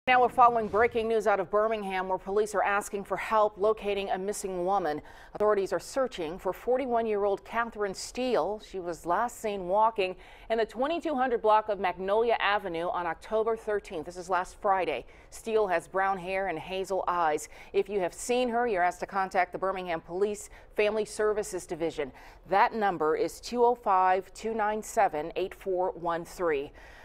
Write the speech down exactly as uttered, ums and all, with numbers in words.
Now we're following breaking news out of Birmingham, where police are asking for help locating a missing woman. Authorities are searching for forty-one-year-old Catherine Steele. She was last seen walking in the twenty-two hundred block of Magnolia Avenue on October thirteenth. This is last Friday. Steele has brown hair and hazel eyes. If you have seen her, you're asked to contact the Birmingham Police Family Services Division. That number is two oh five, two nine seven, eight four one three.